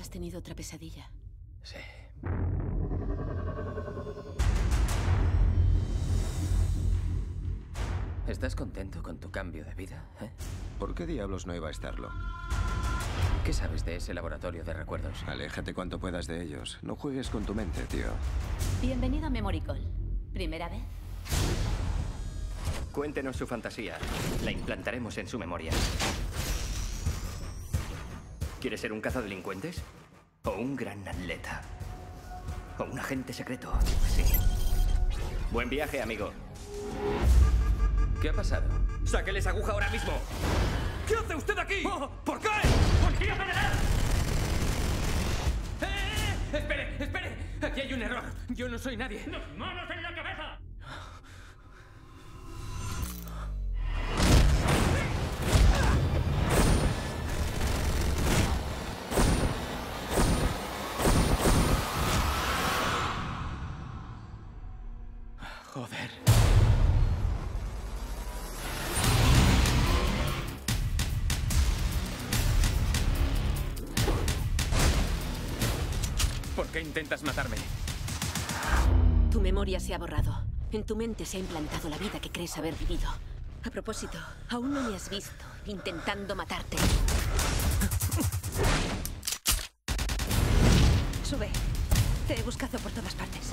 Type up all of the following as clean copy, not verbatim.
¿Has tenido otra pesadilla? Sí. ¿Estás contento con tu cambio de vida, eh? ¿Por qué diablos no iba a estarlo? ¿Qué sabes de ese laboratorio de recuerdos? Aléjate cuanto puedas de ellos. No juegues con tu mente, tío. Bienvenido a Memory Call. ¿Primera vez? Cuéntenos su fantasía. La implantaremos en su memoria. ¿Quiere ser un cazadelincuentes? ¿O un gran atleta? ¿O un agente secreto? Sí. Buen viaje, amigo. ¿Qué ha pasado? ¡Sáqueles aguja ahora mismo! ¿Qué hace usted aquí? ¿Por qué? ¡Policía federal! ¡Espere! ¡Espere! Aquí hay un error. Yo no soy nadie. ¡Las manos en la cabeza! Joder. ¿Por qué intentas matarme? Tu memoria se ha borrado. En tu mente se ha implantado la vida que crees haber vivido. A propósito, aún no me has visto intentando matarte. Sube. Te he buscado por todas partes.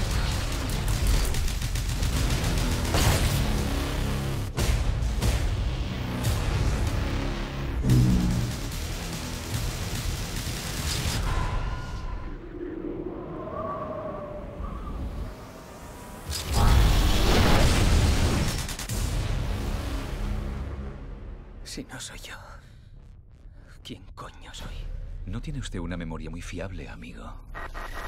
Si no soy yo, ¿quién coño soy? No tiene usted una memoria muy fiable, amigo.